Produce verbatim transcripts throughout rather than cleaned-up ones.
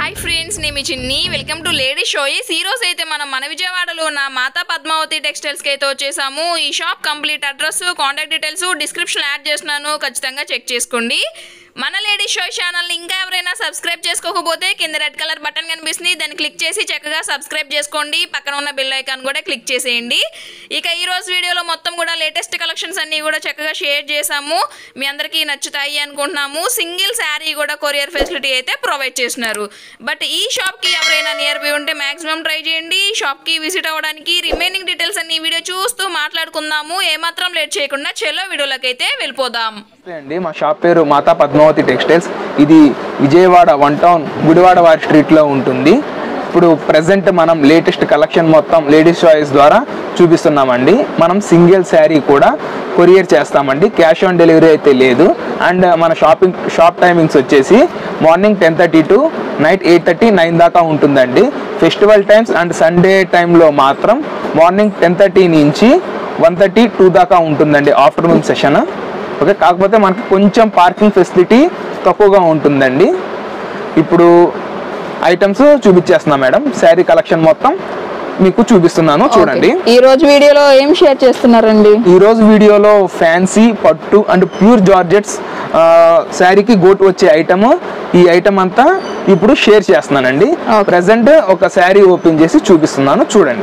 Hi friends, నేను మీ Chinni. Welcome to ladies choice. ఈ రోజు అయితే మనం మన విజయవాడలో ఉన్న మాతా పద్మావతి టెక్స్టైల్స్కి అయితే వచ్చేసాము. ఈ shop complete address, contact details description add చేస్తున్నాను, ఖచ్చితంగా చెక్ చేసుకోండి. మన లేడీ షో ఛానల్ని ఇంకా ఎవరైనా సబ్స్క్రైబ్ చేసుకోకపోతే కింద రెడ్ కలర్ బటన్ కనిపిస్తుంది, దాన్ని క్లిక్ చేసి చక్కగా సబ్స్క్రైబ్ చేసుకోండి. పక్కన ఉన్న బెల్ ఐకాన్ కూడా క్లిక్ చేసేయండి. ఇక ఈ రోజు వీడియోలో మొత్తం కూడా లేటెస్ట్ కలెక్షన్స్ అన్నీ కూడా చక్కగా షేర్ చేసాము, మీ అందరికీ నచ్చుతాయి అనుకుంటున్నాము. సింగిల్ శారీ కూడా కొరియర్ ఫెసిలిటీ అయితే ప్రొవైడ్ చేస్తున్నారు. బట్ ఈ షాప్కి ఎవరైనా నియర్ బై ఉంటే మాక్సిమం ట్రై చేయండి షాప్కి విజిట్ అవ్వడానికి. రిమైనింగ్ డీటెయిల్స్ అన్ని వీడియో చూస్తూ మాట్లాడుకుందాము. ఏమాత్రం లేట్ చేయకుండా చెల్లో వీడియోలోకి అయితే వెళ్ళిపోదాం. అండి, మా షాప్ పేరు మాతా పద్మావతి టెక్స్టైల్స్. ఇది విజయవాడ వన్ టౌన్ గుడివాడ వారి స్ట్రీట్లో ఉంటుంది. ఇప్పుడు ప్రజెంట్ మనం లేటెస్ట్ కలెక్షన్ మొత్తం లేడీస్ చాయిస్ ద్వారా చూపిస్తున్నామండి. మనం సింగిల్ శారీ కూడా కొరియర్ చేస్తామండి, క్యాష్ ఆన్ డెలివరీ అయితే లేదు. అండ్ మన షాపింగ్ షాప్ టైమింగ్స్ వచ్చేసి morning ten thirty to night eight thirty nine దాకా ఉంటుందండి. ఫెస్టివల్ టైమ్స్ అండ్ సండే టైంలో మాత్రం మార్నింగ్ టెన్ థర్టీ నుంచి వన్ థర్టీ టూ దాకా ఉంటుందండి ఆఫ్టర్నూన్ సెషన్. ఓకే, కాకపోతే మనకి కొంచెం పార్కింగ్ ఫెసిలిటీ తక్కువగా ఉంటుందండి. ఇప్పుడు ఐటమ్స్ చూపించేస్తున్నా మేడం. శారీ కలెక్షన్ మొత్తం మీకు చూపిస్తున్నాను, చూడండి. ఈ రోజు వీడియోలో ఏం షేర్ చేస్తున్నారండి? ఈ రోజు వీడియోలో ఫ్యాన్సీ పట్టు అండ్ ప్యూర్ జార్జెట్స్ శారీకి గోటు వచ్చే ఐటమ్, ఈ ఐటమ్ అంతా ఇప్పుడు షేర్ చేస్తున్నానండి. ప్రెసెంట్ ఒక శారీ ఓపెన్ చేసి చూపిస్తున్నాను, చూడండి.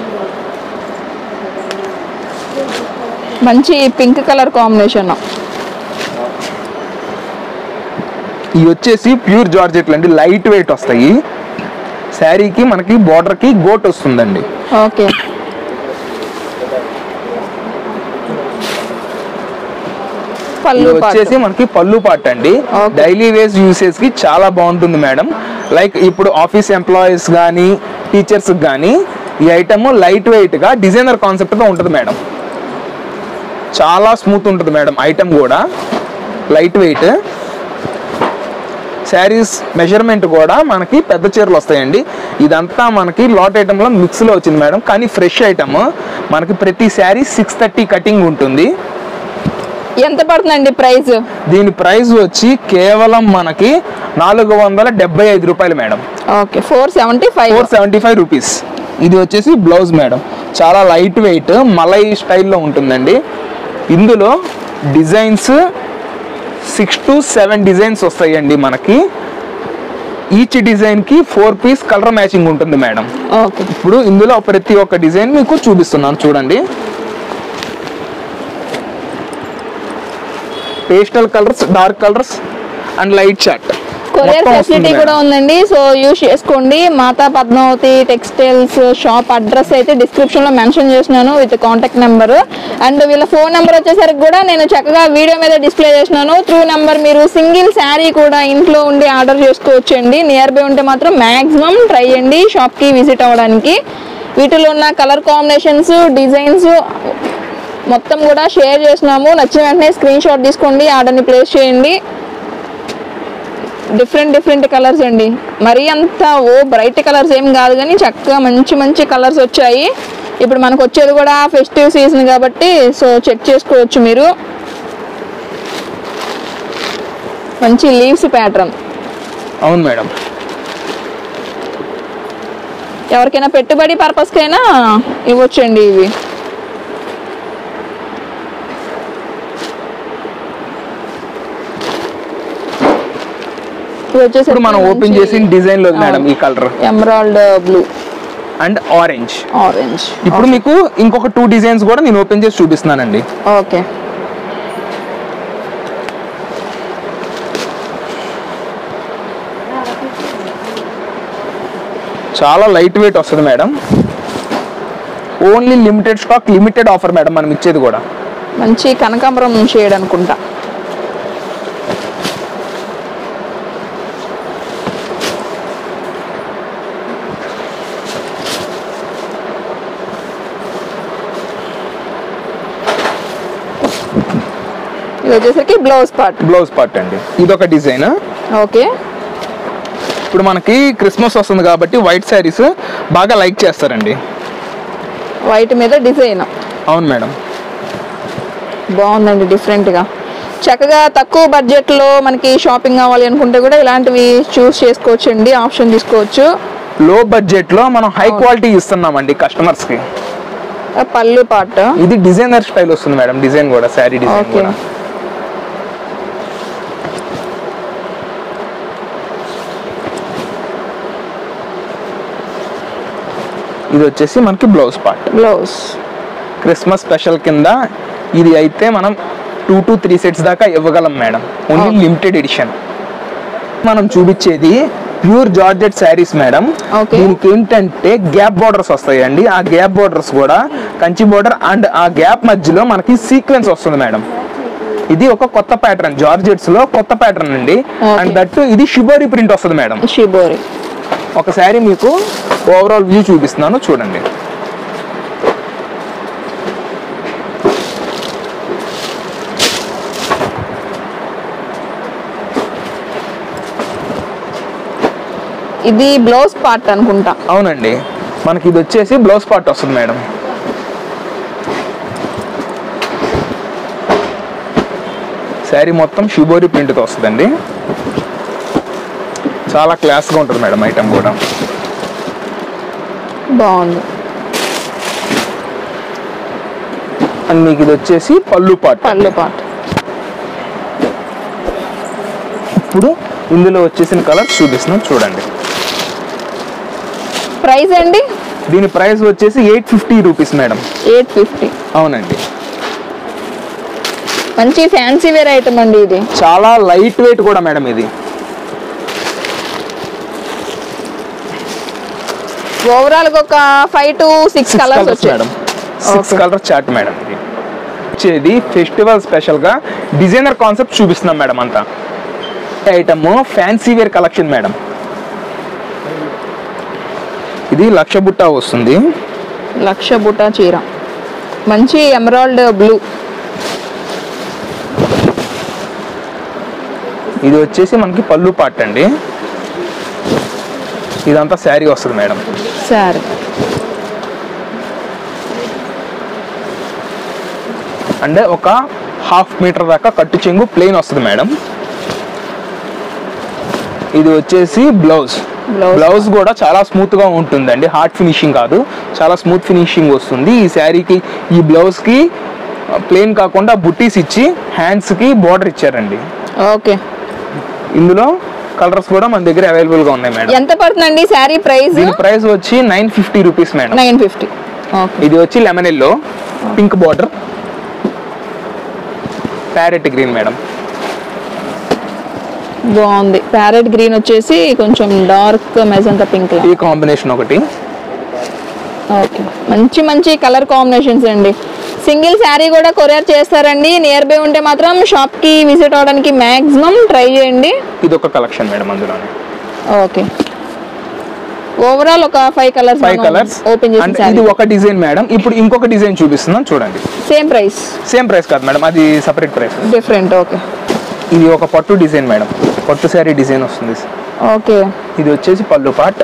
మంచి పింక్ కలర్ కాంబినేషన్. ఇవి వచ్చేసి ప్యూర్ జార్జెట్లు అండి, లైట్ వెయిట్ వస్తాయి. శారీకి మనకి బోర్డర్ కి గోట్ వస్తుందండి. ఓకే, పళ్ళు వచ్చేసి మనకి పళ్ళు పార్ట్ అండి. డైలీ వేస్ యూసేజ్ కి చాలా బాగుంటుంది మేడం. లైక్ ఇప్పుడు ఆఫీస్ ఎంప్లాయీస్ కానీ టీచర్స్ కానీ ఈ ఐటమ్ లైట్ వెయిట్ గా డిజైనర్ కాన్సెప్ట్ గా ఉంటుంది మేడం. చాలా స్మూత్ ఉంటుంది మేడం. ఐటమ్ కూడా లైట్ వెయిట్. శారీస్ మెజర్మెంట్ కూడా మనకి పెద్ద చీరలు వస్తాయండి. ఇదంతా మనకి లాట్ ఐటమ్లో మిక్స్లో వచ్చింది మేడం, కానీ ఫ్రెష్ ఐటమ్. మనకి ప్రతి శారీ సిక్స్ థర్టీ కటింగ్ ఉంటుంది. ఎంత పడుతుందండి ప్రైస్? దీని ప్రైస్ వచ్చి కేవలం మనకి నాలుగు వందల డెబ్బై ఐదు రూపాయలు madam. Okay, four seventy five four seventy five rupees. ఇది వచ్చేసి బ్లౌజ్ మేడం, చాలా లైట్ వెయిట్ మలై స్టైల్లో ఉంటుందండి. ఇందులో designs six to seven designs వస్తాయండి మనకి. ఈచ్ డిజైన్కి ఫోర్ పీస్ కలర్ మ్యాచింగ్ ఉంటుంది మేడం. ఇప్పుడు ఇందులో ప్రతి ఒక్క డిజైన్ మీకు చూపిస్తున్నాను, చూడండి. Pastel colours, dark colours and light chart. Courier facility కూడా ఉందండి, సో యూస్ చేసుకోండి. Mata Padmavati textiles shop address అయితే డిస్క్రిప్షన్ లో మెన్షన్ చేసినాను విత్ కాంటాక్ట్ నెంబర్. అండ్ వీళ్ళ ఫోన్ నెంబర్ వచ్చేసరికి కూడా నేను చక్కగా వీడియో మీద డిస్ప్లే చేసినాను. త్రూ నెంబర్ మీరు సింగిల్ శారీ కూడా ఇంట్లో ఉండి ఆర్డర్ చేసుకోవచ్చండి. నియర్ బై ఉంటే మాత్రం మ్యాక్సిమం ట్రై చేయండి షాప్ కి విజిట్ అవ్వడానికి. వీటిలో ఉన్న కలర్ కాంబినేషన్స్, డిజైన్స్ మొత్తం కూడా షేర్ చేసినాము. నచ్చిన వెంటనే స్క్రీన్ షాట్ తీసుకోండి, ఆర్డర్ని ప్లేస్ చేయండి. డిఫరెంట్ డిఫరెంట్ కలర్స్ అండి, మరీ అంత ఓ బ్రైట్ కలర్స్ ఏం కాదు, కానీ చక్కగా మంచి మంచి కలర్స్ వచ్చాయి. ఇప్పుడు మనకు వచ్చేది కూడా ఫెస్టివ్ సీజన్ కాబట్టి సో చెక్ చేసుకోవచ్చు మీరు. మంచి లీవ్స్ ప్యాటర్న్. అవును మేడం, ఎవరికైనా పెట్టుబడి పర్పస్కైనా ఇవ్వచ్చండి ఇవి. ఇప్పుడు మనం ఓపెన్ చేసిన డిజైన్ లో మేడం ఈ colour emerald blue and orange. Orange ఇప్పుడు మీకు ఇంకొక టూ డిజైన్స్ కూడా నేను ఓపెన్ చేసి చూపిస్తున్నానండి. ఓకే, చాలా లైట్ వెయిట్ వస్తుంది madam. Only limited stock, limited offer madam మనం ఇచ్చేది కూడా. మంచి కనకాంబరం షేడ్ అనుకుంటా. ఇది వచ్చేసరికి బ్లౌజ్ పార్ట్. బ్లౌజ్ పార్ట్ అండి, ఇదొక డిజైన్. ఓకే, ఇప్పుడు మనకి క్రిస్మస్ వస్తుంది కాబట్టి వైట్ శారీస్ బాగా లైక్ చేస్తారండి. వైట్ మీద డిజైన్. అవును మేడం, బాగుందండి డిఫరెంట్గా. చక్కగా తక్కువ బడ్జెట్లో మనకి షాపింగ్ కావాలి అనుకుంటే కూడా ఇలాంటివి చూస్ చేసుకోవచ్చు అండి, ఆప్షన్ తీసుకోవచ్చు. లో బడ్జెట్లో మనం హై క్వాలిటీ ఇస్తున్నామండి కస్టమర్స్కి. పళ్ళు పాట ఇది డిజైనర్ స్టైల్ వస్తుంది మేడం, డిజైన్ కూడా శారీ డిజైన్ ఓకే. కూడా. ఇది వచ్చేసి మనకి blouse part. Blouse Christmas special కింద ఇది అయితే మనం టూ టు త్రీ సెట్స్ దాకా ఇవ్వగలం మేడం, ఓన్లీ లిమిటెడ్ ఎడిషన్. మనం చూపించేది pure georgette saris madam. Okay. దీనికి ఏంటంటే గ్యాప్ బార్డర్స్ వస్తాయండి, ఆ గ్యాప్ బార్డర్స్ కూడా కంచి బార్డర్ అండ్ ఆ గ్యాప్ మధ్యలో మనకి సీక్వెన్స్ వస్తుంది మేడం. ఇది ఒక కొత్త ప్యాటర్న్, జార్జెట్స్ లో కొత్త ప్యాటర్న్ అండి. Okay. అండ్ దట్ ఇది షిబోరి ప్రింట్ వస్తుంది మేడం. షిబోరి. ఒక శారీ మీకు ఓవరాల్ వ్యూ చూపిస్తున్నాను చూడండి. ఇది బ్లౌజ్ పార్ట్ అనుకుంటా. అవునండి, మనకి ఇది వచ్చేసి బ్లౌజ్ పార్ట్ వస్తుంది మేడం. శారీ మొత్తం షిబోరి ప్రింట్తో వస్తుందండి, చాలా క్లాస్గా ఉంటుంది మేడం ఐటమ్ కూడా. బాగుంది. అండ్ మీకు ఇది వచ్చేసి పళ్ళు పార్ట్. పళ్ళు పార్ట్. ఇప్పుడు ఇందులో వచ్చేసిన కలర్స్ చూపిస్తున్నాం చూడండి. ప్రైస్ అండి? దీని ప్రైస్ వచ్చేసి eight fifty rupees madam. Eight fifty. అవునండి, మంచి ఫ్యాన్సీ వేర్ ఐటమ్ అండి ఇది. చాలా లైట్ వెయిట్ కూడా మేడం. ఇది ఓవరాల్ గా ఒక ఫైవ్ టు సిక్స్ కలర్స్ వచ్చాయి madam. Six colour chart madam. ఇది వచ్చేది ఫెస్టివల్ స్పెషల్ గా డిజైనర్ కాన్సెప్ట్ చూపిస్తున్నాం మేడం. అంతా item fancy wear collection madam. ఇది లక్ష బుట్ట వస్తుంది. లక్ష బుట్ట చీర, మంచి ఎమరాల్డ్ బ్లూ. ఇది వచ్చేసి మనకి పళ్ళు పార్ట్ అండి. ఇదంతా శారీ వస్తుంది మేడం. సరే. అంటే ఒక హాఫ్ మీటర్ దాకా కట్టు చెంగు ప్లెయిన్ వస్తుంది మేడం. ఇది వచ్చేసి బ్లౌజ్. బ్లౌజ్ కూడా చాలా స్మూత్ గా ఉంటుందండి, హార్డ్ ఫినిషింగ్ కాదు, చాలా స్మూత్ ఫినిషింగ్ వస్తుంది. ఈ శారీకి ఈ బ్లౌజ్ కి ప్లెయిన్ కాకుండా బుట్టీస్ ఇచ్చి హ్యాండ్స్ కి బార్డర్ ఇచ్చారండి. ఓకే. ఇందులో కలర్స్ కూడా మన దగ్గర అవైలబుల్ గా ఉన్నాయి మేడం. ఎంత పడుతుందండి శారీ ప్రైస్? దీని ప్రైస్ వచ్చి nine fifty rupees madam. Nine fifty. ఇది వచ్చి lemon yellow, pink border, parrot green madam. బాగుంది. ప్యారెట్ గ్రీన్ వచ్చేసి కొంచెం డార్క్ మెజంతా పింక్. ఈ కాంబినేషన్ ఒకటి. ఓకే, మంచి మంచి కలర్ కాంబినేషన్స్ అండి. సింగిల్ శారీ కూడా కొరియర్ చేస్తారండి. నియర్ బై ఉంటే మాత్రం షాప్ కి విజిట్ అవడానికి మాక్సిమం ట్రై చేయండి. ఇది ఒక కలెక్షన్ మేడం అందులోనే. ఓకే, ఓవరాల్ ఒక five colours. Five colours open చేసి ఇది ఒక డిజైన్ మేడం. ఇప్పుడు ఇంకొక డిజైన్ చూపిస్తున్నాం చూడండి. Same price? సేమ్ ప్రైస్ కాదు మేడం, అది సెపరేట్ ప్రైస్. డిఫరెంట్. ఓకే. ఇది ఒక పట్టు డిజైన్ మేడం, పట్టు శారీ డిజైన్ వస్తుంది. ఓకే. ఇది వచ్చేసి పళ్ళు పార్ట్.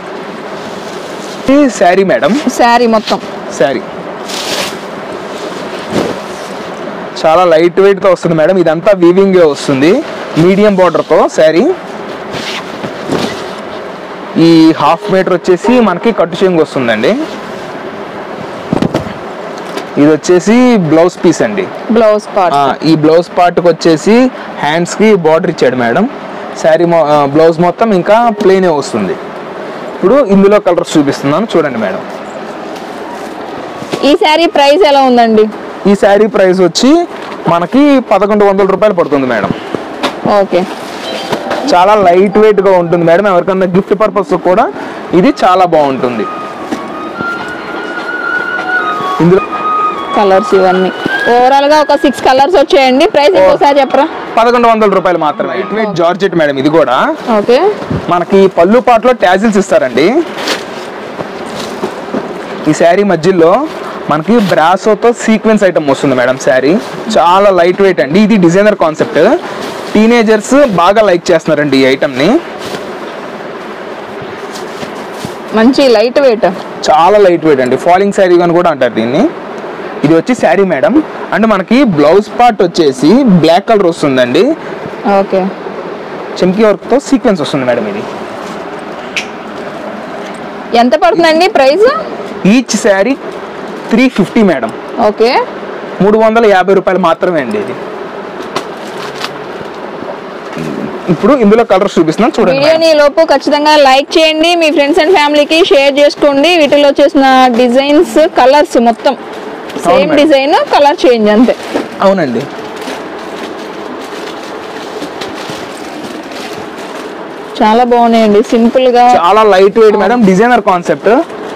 ఇది శారీ మేడం. శారీ మొత్తం శారీ చాలా లైట్ వెయిట్ తో వస్తుంది మేడం. ఇదంతా వీవింగ్ వస్తుంది, మీడియం బార్డర్ తో శారీ. ఈ హాఫ్ మీటర్ వచ్చేసి మనకి కట్టు చెంగు వస్తుందండి. ఇది వచ్చేసి బ్లౌజ్ పీస్ అండి. Blouse part. ఈ బ్లౌజ్ పార్ట్ కి వచ్చేసి హ్యాండ్స్ కి బార్డర్ ఇచ్చాడు మేడం. శారీ బ్లౌజ్ మొత్తం ఇంకా ప్లెయిన్ వస్తుంది. ఇప్పుడు ఇందులో కలర్స్ చూపిస్తున్నాను చూడండి మేడం. ఈ శారీ ప్రైస్ ఎలా ఉందండి? ఈ శారీ ప్రైస్ వచ్చి మనకి పదకొండు వందల రూపాయలు పడుతుంది మేడం. ఓకే. చాలా లైట్ వెయిట్ గా ఉంటుంది మేడం. ఎవరికన్నా గిఫ్ట్ పర్పస్ కూడా ఇది చాలా బాగుంటుంది. ఇందులో కలర్స్ ఇవన్నీ ఓవరాల్ గా ఒక సిక్స్ కలర్స్ వచ్చాయండి. ప్రైస్ ఇంకోసారి చెప్పరా? పదకొండు వందల రూపాయలు మాత్రమే. లైట్ వెయిట్ జార్జెట్ మేడం ఇది కూడా. ఓకే. మనకి పళ్ళు పాటలో ట్యాజిల్స్ ఇస్తారండి. ఈ శారీ మధ్యలో మనకి బ్రాసోతో సీక్వెన్స్ ఐటమ్ వస్తుంది మేడం. శారీ చాలా లైట్ వెయిట్ అండి. ఇది డిజైనర్ కాన్సెప్ట్. టీనేజర్స్ బాగా లైక్ చేస్తున్నారండి ఈ ఐటమ్ ని. మంచి లైట్ వెయిట్, చాలా లైట్ వెయిట్ అండి. ఫాలింగ్ శారీ అని కూడా అంటారు దీన్ని. ఇది వచ్చి శారీ మేడం. అండ్ మనకి బ్లౌజ్ పార్ట్ వచ్చేసి బ్లాక్ కలర్ వస్తుందండి. ఓకే, చెంకీ వర్క్ తో సీక్వెన్స్ వస్తుంది మేడం. ఇది ఎంత పడుతుందండి price? Each sari three fifty madam. Okay, మూడు వందల యాభై రూపాయలు మాత్రమే అండి ఇది. ఇప్పుడు ఇందులో కలర్స్ చూపిస్తున్నాం చూడండి. వీడియోని లోపు ఖచ్చితంగా లైక్ చేయండి, మీ ఫ్రెండ్స్ అండ్ ఫ్యామిలీకి షేర్ చేసుకోండి. వీటిలో వచ్చేసిన డిజైన్స్ కలర్స్ మొత్తం సేమ్ డిజైన్, కలర్ చేంజ్ అంతే. అవునండి. చాలా బాగున్నాయండి, సింపుల్ గా చాలా light weight madam. Designer concept.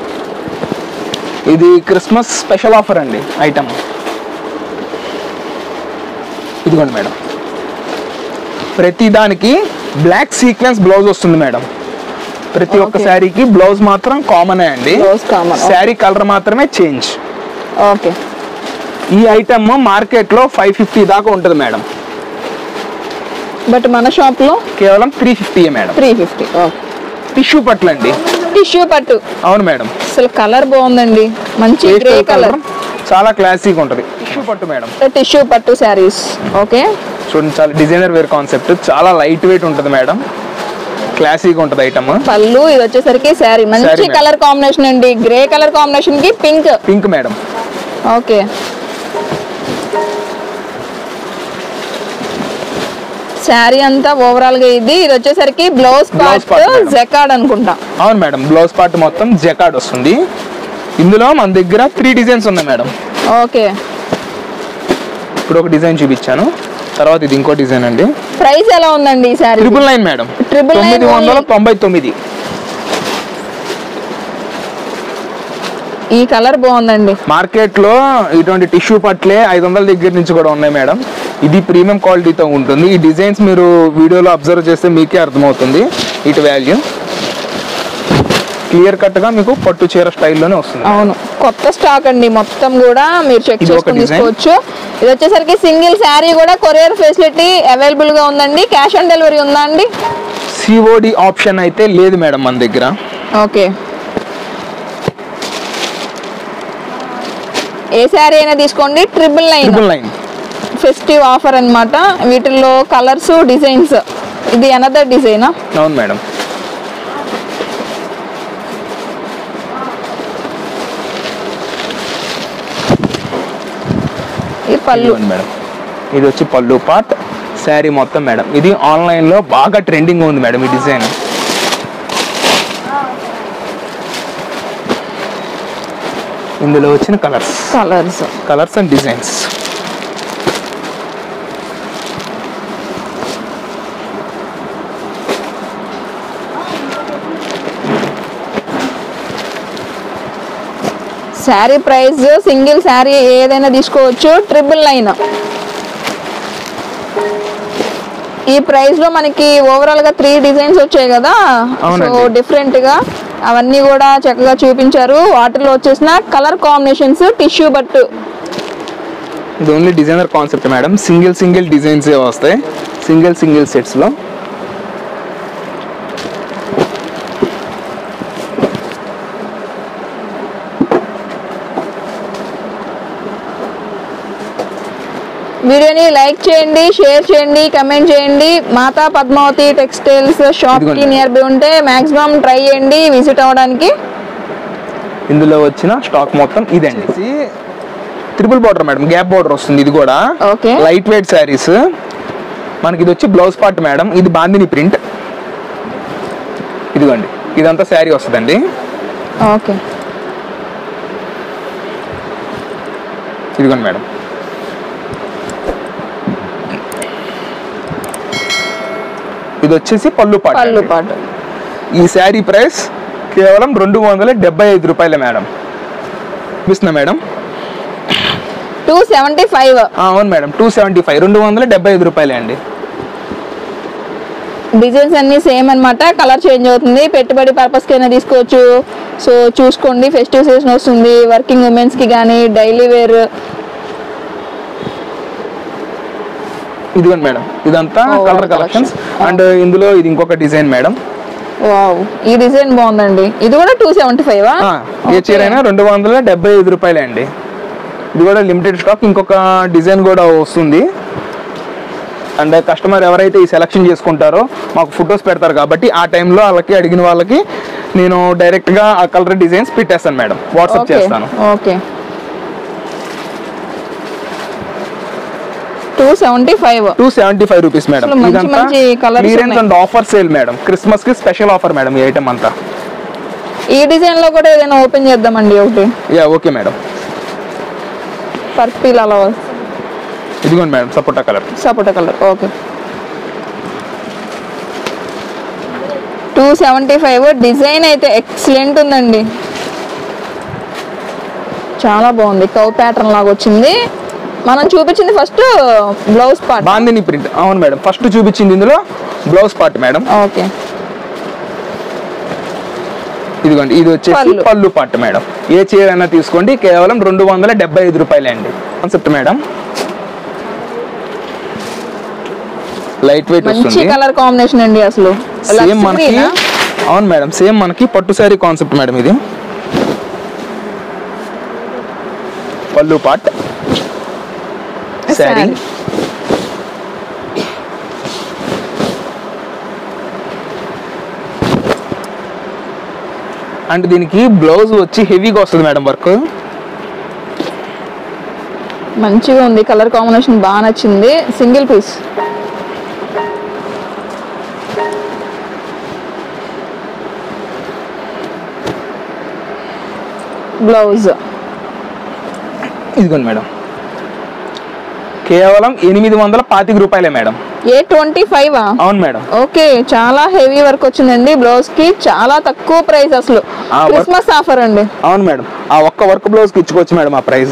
ఇది క్రిస్మస్ స్పెషల్ ఆఫర్ అండి ఐటమ్. ఇదిగోండి మేడం, ప్రతి దానికి బ్లాక్ సీక్వెన్స్ బ్లౌజ్ వస్తుంది మేడం. ప్రతి ఒక్క శారీకి బ్లౌజ్ మాత్రం కామనే అండి, శారీ కలర్ మాత్రమే చేంజ్. ఓకే, ఈ ఐటమ్ మార్కెట్ లో ఫైవ్ ఫిఫ్టీ దాకా ఉంటుంది మేడం, బట్ మన షాప్ లో కేవలం three fifty madam. Three fifty tissue పట్లు అండి. టిష్యూ పట్టు. అవును మేడం. అసలు కలర్ బాగుందండి, మంచి గ్రే కలర్, చాలా క్లాసిక్ ఉంటుంది. టిష్యూ పట్టు మేడం. టిష్యూ పట్టు శారీస్. ఓకే, చూడండి, చాలా డిజైనర్ వేర్ కాన్సెప్ట్, చాలా లైట్ వెయిట్ ఉంటుంది మేడం, క్లాసిక్ ఉంటుంది ఐటమ్. పళ్ళు ఇది వచ్చేసరికి శారీ మంచి కలర్ కాంబినేషన్ అండి, గ్రే కలర్ కాంబినేషన్ కి pink. Pink madam. Okay, sari అంతా ఓవరాల్ గా ఇది ఇది వచ్చేసరికి బ్లౌజ్ పార్ట్ జకార్డ్ అనుకుంటా. అవును మేడం, బ్లౌజ్ పార్ట్ మొత్తం జకార్డ్ వస్తుంది. ఇందులో మన దగ్గర త్రీ డిజైన్స్ ఉన్నాయి మేడం. ఓకే, ఇప్పుడు ఒక డిజైన్ చూపించాను, తర్వాత ఇది ఇంకో డిజైన్ అండి. ప్రైస్ ఎలా ఉందండి ఈ శారీ? Triple nine madam. తొమ్మిది వందల తొంభై తొమ్మిది. ఈ కలర్ బాగుందండి. మార్కెట్ లో ఇటువంటి టిష్యూ పట్లే ఐదు వందల దగ్గర నుంచి కూడా ఉన్నాయి మేడం. ఇది ప్రీమియం క్వాలిటీతో ఉంటుంది. ఈ డిజైన్స్ మీరు వీడియోలో అబ్జర్వ్ చేస్తే మీకే అర్థమవుతుంది వీటి వాల్యూ. క్లియర్ కట్ గా మీకు పట్టు చీర స్టైల్లోనే వస్తుంది. అవును, కొత్త స్టాక్ అండి, మొత్తం కూడా మీరు చెక్ చేసుకొని తీసుకోవచ్చు. ఇది వచ్చేసరికి సింగిల్ శారీ కూడా కొరియర్ ఫెసిలిటీ అవైలబుల్ గా ఉందండి. క్యాష్ ఆన్ డెలివరీ ఉందా అండి? సిఓడి ఆప్షన్ అయితే లేదు మేడం మన దగ్గర. ఓకే, ఏ శారీ అయినా తీసుకోండి. Triple nine triple nine festive offer అన్నమాట. వీటిల్లో కలర్స్, డిజైన్స్. ఇది అనదర్ డిజైనా? అవును మేడం. పళ్ళు మేడం, ఇది వచ్చి పళ్ళు పార్ట్, శారీ మొత్తం మేడం. ఇది ఆన్లైన్ లో బాగా ట్రెండింగ్ ఉంది మేడం ఈ డిజైన్. ఇందులో వచ్చిన colours colours colours and designs. Sari price single sari ఏదైనా తీసుకోవచ్చు, ట్రిపుల్ నైన్. ఈ ప్రైస్ లో మనకి ఓవరాల్ గా త్రీ డిజైన్స్ వచ్చాయి కదా, సో డిఫరెంట్ గా అవన్నీ కూడా చక్కగా చూపించారు. వాటిలో వచ్చేసిన కలర్ కాంబినేషన్స్ టిష్యూ బట్టు. ఇది only designer concept madam. Single single designs వస్తాయి, సింగిల్ సింగిల్ సెట్స్ లో. వీడియోని లైక్ చేయండి, షేర్ చేయండి, కమెంట్ చేయండి. మాతా పద్మావతి టెక్స్టైల్స్ షాప్ కి నియర్ బై ఉంటే మాక్సిమం ట్రై చేయండి విజిట్ అవ్వడానికి. ఇందులో వచ్చిన స్టాక్ మొత్తం ఇదండి. Triple border madam, gap border వస్తుంది. ఇది కూడా లైట్ వెయిట్ శారీస్. మనకి ఇది వచ్చి బ్లౌజ్ పార్ట్ మేడం. ఇది బాందిని ప్రింట్. ఇదిగోండి, ఇదంతా శారీ వస్తుందండి. ఓకే, ఇదిగోండి మేడం. ఇది వచ్చేసి పళ్ళు పాట. పళ్ళు పాట. ఈ శారీ ప్రైస్ కేవలం రెండు వందల డెబ్బై ఐదు రూపాయలే మేడం. చూపిస్తున్నా మేడం, టూ సెవెంటీ ఫైవ్. అవును మేడం, టూ సెవెంటీ ఫైవ్ రెండు వందల డెబ్బై ఐదు రూపాయలే అండి. డిజైన్స్ అన్ని సేమ్ అన్నమాట, కలర్ చేంజ్ అవుతుంది. పెట్టుబడి పర్పస్ కి అయినా తీసుకోవచ్చు. సో చూసుకోండి, ఫెస్టివ్ సీజన్ వస్తుంది, వర్కింగ్ ఉమెన్స్ కి కానీ డైలీ వేర్. ఇదిగోండి మేడం, ఇదంతా కలర్ కలెక్షన్స్. అండ్ ఇందులో ఇది ఇంకొక డిజైన్ మేడం. వావ్, ఈ డిజైన్ బాగుందండి. ఇది కూడా టూ సెవెంటీ ఫైవ్. ఏ చీర అయినా రెండు వందల డెబ్బై ఐదు రూపాయలే అండి. ఇది కూడా లిమిటెడ్ స్టాక్, ఇంకొక డిజైన్ కూడా వస్తుంది. అండ్ కస్టమర్ ఎవరైతే ఈ సెలెక్షన్ చేసుకుంటారో మాకు ఫొటోస్ పెడతారు కాబట్టి ఆ టైంలో వాళ్ళకి అడిగిన వాళ్ళకి నేను డైరెక్ట్గా ఆ కలర్ డిజైన్స్ పెట్టేస్తాను మేడం, వాట్సాప్ చేస్తాను. Okay two seventy five two seventy five rupees madam. ఇదంతా clearance and offer sale madam, Christmas కి స్పెషల్ ఆఫర్ మేడం ఈ ఐటమ్ అంతా. ఈ డిజైన్ లో కూడా ఏదైనా ఓపెన్ చేద్దామండి ఒకటి. Yeah okay madam. పర్పిల్ అలా ఇదిగోండి మేడం సపోటా కలర్. సపోటా colour okay. Two seventy five design అయితే ఎక్సలెంట్ ఉందండి, చాలా బాగుంది. కవ్ ప్యాటర్న్ లాగా వచ్చింది. మనం చూపించింది first blouse part bandhani print. అవును మేడం, ఫస్ట్ చూపించింది ఇందులో బ్లౌజ్ పార్ట్ మేడం. ఓకే ఇదిగోండి ఇది వచ్చేసి పళ్ళు పార్ట్ మేడం. ఏ చీర అయినా తీసుకోండి, కేవలం రెండు వందల డెబ్బై ఐదు రూపాయలే అండి. కాన్సెప్ట్ మేడం, లైట్ వెయిట్ వస్తుంది, కలర్ కాంబినేషన్ అండి అసలు సేమ్ మనకి. అవును మేడం, సేమ్ మనకి పట్టు శారీ కాన్సెప్ట్ మేడం. ఇది పళ్ళు పార్ట్ శారీ. అంటే దీనికి బ్లౌజ్ వచ్చి హెవీగా వస్తుంది మేడం వర్క్. మంచిగా ఉంది, కలర్ కాంబినేషన్ బాగా నచ్చింది. Single piece blouse. ఇదిగోండి మేడం, కేవలం ఎనిమిది వందల పాతిక రూపాయలే మేడం. Eight twenty five. అవును మేడం. ఓకే చాలా హెవీ వర్క్ వచ్చిందండి బ్లౌజ్ కి, చాలా తక్కువ ప్రైస్ అసలు. క్రిస్మస్ ఆఫర్ అండి. అవును మేడం, ఆ ఒక్క వర్క్ బ్లౌజ్ కి ఇచ్చుకోవచ్చు మేడం ఆ price.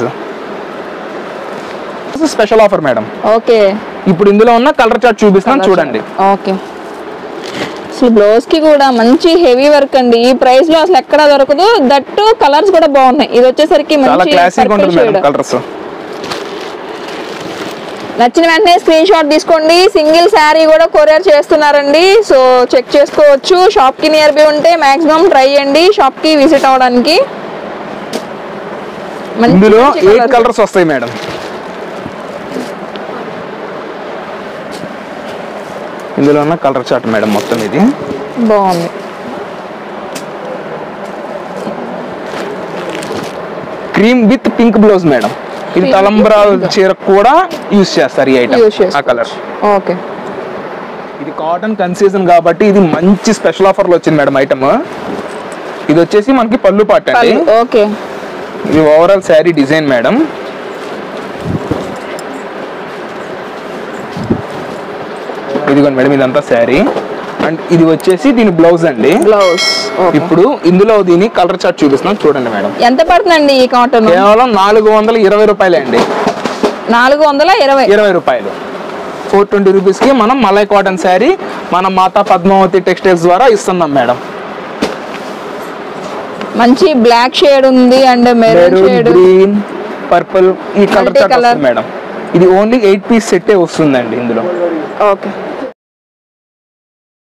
Special offer madam. Okay ఇప్పుడు ఇందులో ఉన్న కలర్ చార్ట్ చూపిస్తాను చూడండి. ఓకే అసలు బ్లౌజ్ కి కూడా మంచి హెవీ వర్క్ అండి. ఈ ప్రైస్ లో అసలు ఎక్కడా దొరకదు. దట్టు కలర్స్ కూడా బాగున్నాయి. ఇది వచ్చేసరికి మంచి కలర్స్. నచ్చిన వెంటనే స్క్రీన్ షాట్ తీసుకోండి. సింగిల్ శారీ కూడా కొరియర్ చేస్తున్నారండి, సో చెక్ చేసుకోవచ్చు. షాప్ కి నియర్ బై ఉంటే మాక్సిమం ట్రై చేయండి షాప్ కి విజిట్ అవడానికి. ఇందులో ఎయిట్ కలర్స్ వస్తాయి మేడం. ఇందులో ఉన్న కలర్ చార్ట్ మేడం మొత్తం ఇది బాగుంది. Cream with pink blouse madam. ఇది తలంబ్రా చీర కూడా యూస్ చేస్తారు ఈ ఐటమ్. ఆ కలర్. ఓకే ఇది కాటన్ కన్సీజన్ కాబట్టి ఇది మంచి స్పెషల్ ఆఫర్ లో వచ్చింది మేడం ఐటమ్. ఇది వచ్చేసి మనకి పళ్ళు పార్ట్ అండి. ఓకే ఇది ఓవరాల్ శారీ డిజైన్ మేడం. ఇదిగోండి మేడం ఇదంతా శారీ. అండ్ ఇది వచ్చేసి దీని బ్లౌజ్ అండి. బ్లౌజ్. ఇప్పుడు ఇందులో దీని కలర్ చార్ట్ చూపిస్తున్నాం చూడండి మేడం. ఎంత పడుతుందండి ఈ కాటన్? కేవలం నాలుగు వందల ఇరవై రూపాయలే అండి. నాలుగు వందల ఇరవై ఇరవై రూపాయలు ఫోర్ ట్వంటీ రూపీస్ కి మనం మలై కాటన్ శారీ మన మాతా పద్మావతి టెక్స్టైల్స్ ద్వారా ఇస్తున్నాం మేడం. మంచి బ్లాక్ షేడ్ ఉంది and maroon shade, green, purple ఈ కలర్ చార్ట్ వస్తుంది మేడం. ఇది ఓన్లీ ఎయిట్ పీస్ సెట్టే వస్తుందండి ఇందులో. ఓకే